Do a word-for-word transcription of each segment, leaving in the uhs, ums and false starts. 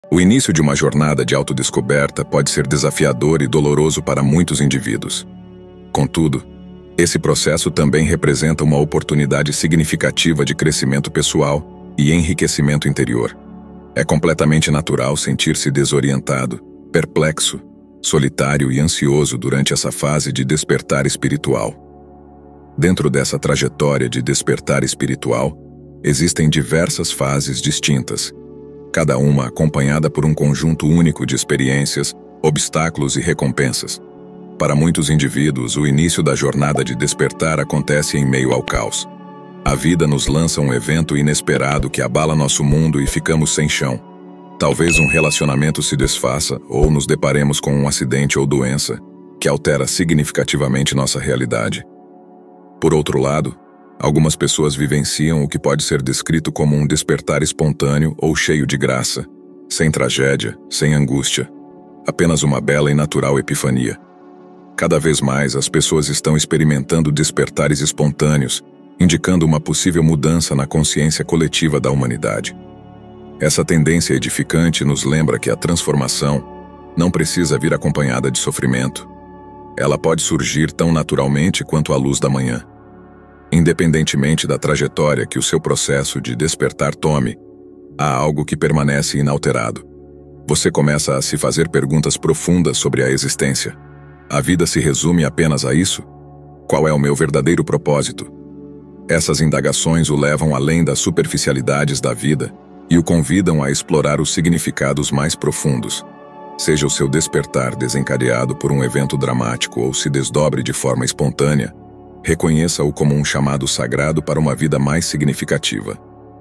O início de uma jornada de autodescoberta pode ser desafiador e doloroso para muitos indivíduos. Contudo, esse processo também representa uma oportunidade significativa de crescimento pessoal e enriquecimento interior. É completamente natural sentir-se desorientado, perplexo, solitário e ansioso durante essa fase de despertar espiritual. Dentro dessa trajetória de despertar espiritual, existem diversas fases distintas, cada uma acompanhada por um conjunto único de experiências, obstáculos e recompensas. Para muitos indivíduos, o início da jornada de despertar acontece em meio ao caos. A vida nos lança um evento inesperado que abala nosso mundo e ficamos sem chão. Talvez um relacionamento se desfaça ou nos deparemos com um acidente ou doença que altera significativamente nossa realidade. Por outro lado, algumas pessoas vivenciam o que pode ser descrito como um despertar espontâneo ou cheio de graça, sem tragédia, sem angústia, apenas uma bela e natural epifania. Cada vez mais as pessoas estão experimentando despertares espontâneos, indicando uma possível mudança na consciência coletiva da humanidade. Essa tendência edificante nos lembra que a transformação não precisa vir acompanhada de sofrimento. Ela pode surgir tão naturalmente quanto a luz da manhã. Independentemente da trajetória que o seu processo de despertar tome, há algo que permanece inalterado. Você começa a se fazer perguntas profundas sobre a existência. A vida se resume apenas a isso? Qual é o meu verdadeiro propósito? Essas indagações o levam além das superficialidades da vida e o convidam a explorar os significados mais profundos. Seja o seu despertar desencadeado por um evento dramático ou se desdobre de forma espontânea, reconheça-o como um chamado sagrado para uma vida mais significativa.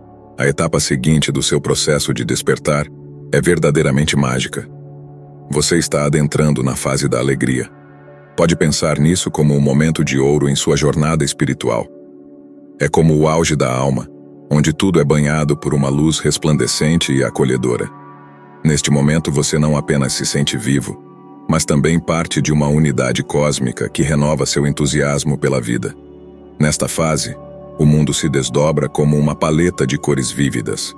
A etapa seguinte do seu processo de despertar é verdadeiramente mágica. Você está adentrando na fase da alegria. Pode pensar nisso como um momento de ouro em sua jornada espiritual. É como o auge da alma, onde tudo é banhado por uma luz resplandecente e acolhedora. Neste momento você não apenas se sente vivo, mas também parte de uma unidade cósmica que renova seu entusiasmo pela vida. Nesta fase, o mundo se desdobra como uma paleta de cores vívidas.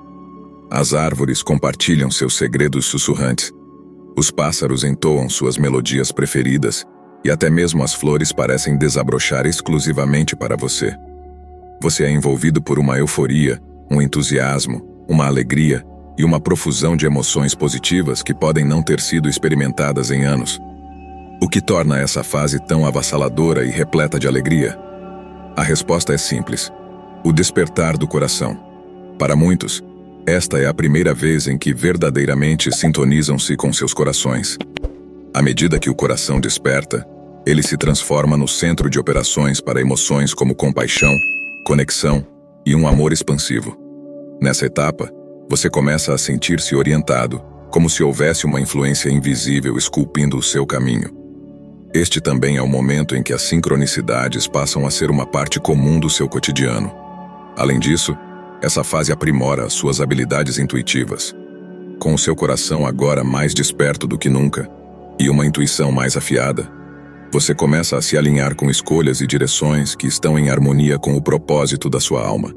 As árvores compartilham seus segredos sussurrantes. Os pássaros entoam suas melodias preferidas e até mesmo as flores parecem desabrochar exclusivamente para você. Você é envolvido por uma euforia, um entusiasmo, uma alegria e uma profusão de emoções positivas que podem não ter sido experimentadas em anos. O que torna essa fase tão avassaladora e repleta de alegria? A resposta é simples: o despertar do coração. Para muitos, esta é a primeira vez em que verdadeiramente sintonizam-se com seus corações. À medida que o coração desperta, ele se transforma no centro de operações para emoções como compaixão, conexão e um amor expansivo. Nessa etapa, você começa a sentir-se orientado, como se houvesse uma influência invisível esculpindo o seu caminho. Este também é o momento em que as sincronicidades passam a ser uma parte comum do seu cotidiano. Além disso, essa fase aprimora as suas habilidades intuitivas. Com o seu coração agora mais desperto do que nunca, e uma intuição mais afiada, você começa a se alinhar com escolhas e direções que estão em harmonia com o propósito da sua alma.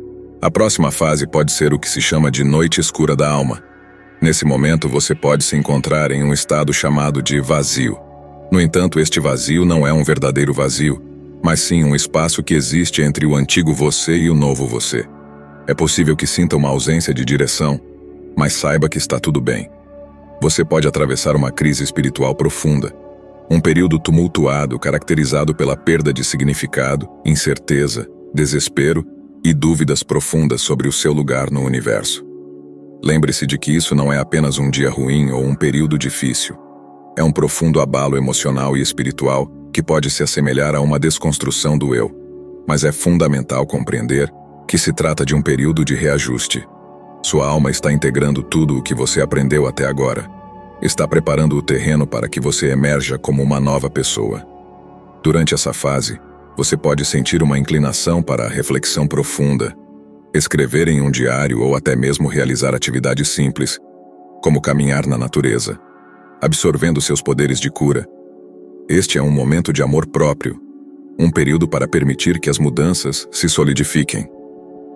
A próxima fase pode ser o que se chama de noite escura da alma. Nesse momento você pode se encontrar em um estado chamado de vazio. No entanto, este vazio não é um verdadeiro vazio, mas sim um espaço que existe entre o antigo você e o novo você. É possível que sinta uma ausência de direção, mas saiba que está tudo bem. Você pode atravessar uma crise espiritual profunda, um período tumultuado caracterizado pela perda de significado, incerteza, desespero e dúvidas profundas sobre o seu lugar no universo. Lembre-se de que isso não é apenas um dia ruim ou um período difícil. É um profundo abalo emocional e espiritual que pode se assemelhar a uma desconstrução do eu, mas é fundamental compreender que se trata de um período de reajuste. Sua alma está integrando tudo o que você aprendeu até agora. Está preparando o terreno para que você emerja como uma nova pessoa. Durante essa fase, você pode sentir uma inclinação para a reflexão profunda, escrever em um diário ou até mesmo realizar atividades simples, como caminhar na natureza, absorvendo seus poderes de cura. Este é um momento de amor próprio, um período para permitir que as mudanças se solidifiquem.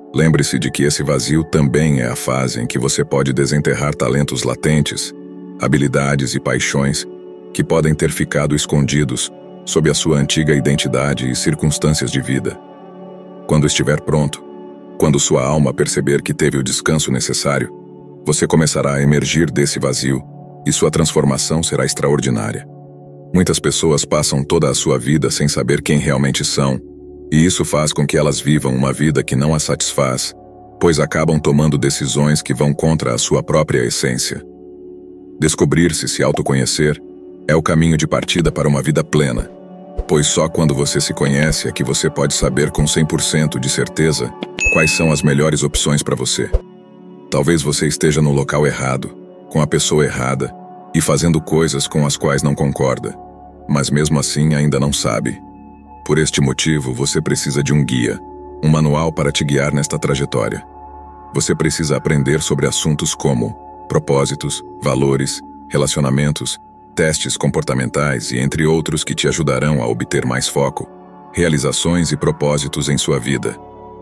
Lembre-se de que esse vazio também é a fase em que você pode desenterrar talentos latentes, habilidades e paixões que podem ter ficado escondidos sob a sua antiga identidade e circunstâncias de vida. Quando estiver pronto, quando sua alma perceber que teve o descanso necessário, você começará a emergir desse vazio e sua transformação será extraordinária. Muitas pessoas passam toda a sua vida sem saber quem realmente são, e isso faz com que elas vivam uma vida que não as satisfaz, pois acabam tomando decisões que vão contra a sua própria essência. Descobrir-se e se autoconhecer é o caminho de partida para uma vida plena, pois só quando você se conhece é que você pode saber com cem por cento de certeza quais são as melhores opções para você. Talvez você esteja no local errado, com a pessoa errada e fazendo coisas com as quais não concorda, mas mesmo assim ainda não sabe. Por este motivo, você precisa de um guia, um manual para te guiar nesta trajetória. Você precisa aprender sobre assuntos como propósitos, valores, relacionamentos, testes comportamentais e entre outros que te ajudarão a obter mais foco, realizações e propósitos em sua vida.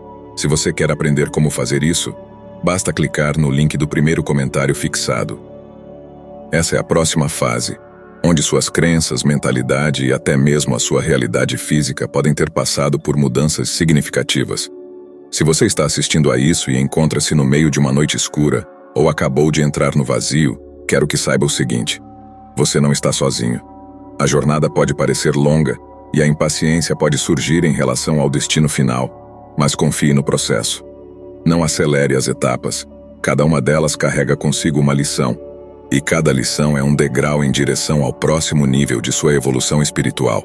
Se você quer aprender como fazer isso, basta clicar no link do primeiro comentário fixado. Essa é a próxima fase, onde suas crenças, mentalidade e até mesmo a sua realidade física podem ter passado por mudanças significativas. Se você está assistindo a isso e encontra-se no meio de uma noite escura ou acabou de entrar no vazio, quero que saiba o seguinte: você não está sozinho. A jornada pode parecer longa e a impaciência pode surgir em relação ao destino final, mas confie no processo. Não acelere as etapas, cada uma delas carrega consigo uma lição, e cada lição é um degrau em direção ao próximo nível de sua evolução espiritual.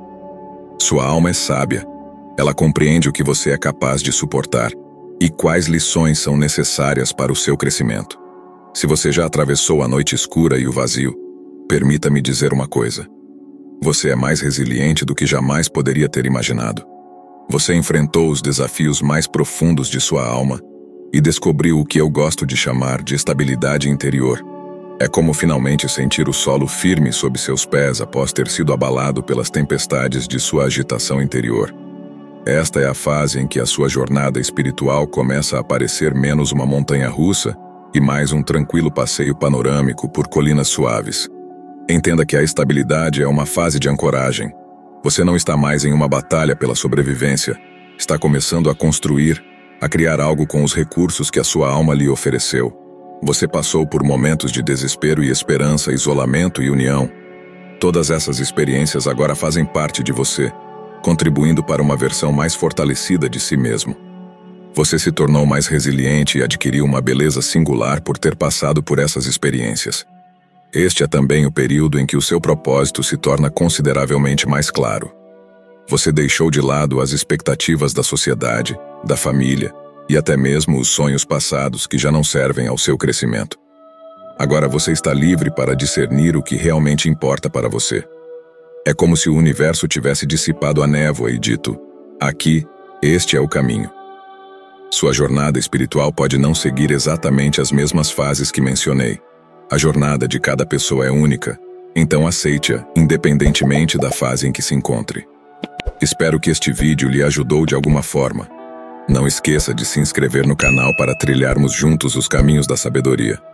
Sua alma é sábia, ela compreende o que você é capaz de suportar e quais lições são necessárias para o seu crescimento. Se você já atravessou a noite escura e o vazio, permita-me dizer uma coisa: você é mais resiliente do que jamais poderia ter imaginado. Você enfrentou os desafios mais profundos de sua alma e descobriu o que eu gosto de chamar de estabilidade interior. É como finalmente sentir o solo firme sob seus pés após ter sido abalado pelas tempestades de sua agitação interior. Esta é a fase em que a sua jornada espiritual começa a parecer menos uma montanha-russa e mais um tranquilo passeio panorâmico por colinas suaves. Entenda que a estabilidade é uma fase de ancoragem. Você não está mais em uma batalha pela sobrevivência, está começando a construir, a criar algo com os recursos que a sua alma lhe ofereceu. Você passou por momentos de desespero e esperança, isolamento e união. Todas essas experiências agora fazem parte de você, contribuindo para uma versão mais fortalecida de si mesmo. Você se tornou mais resiliente e adquiriu uma beleza singular por ter passado por essas experiências. Este é também o período em que o seu propósito se torna consideravelmente mais claro. Você deixou de lado as expectativas da sociedade, da família e até mesmo os sonhos passados que já não servem ao seu crescimento. Agora você está livre para discernir o que realmente importa para você. É como se o universo tivesse dissipado a névoa e dito: aqui, este é o caminho. Sua jornada espiritual pode não seguir exatamente as mesmas fases que mencionei. A jornada de cada pessoa é única, então aceite-a, independentemente da fase em que se encontre. Espero que este vídeo lhe ajudou de alguma forma. Não esqueça de se inscrever no canal para trilharmos juntos os caminhos da sabedoria.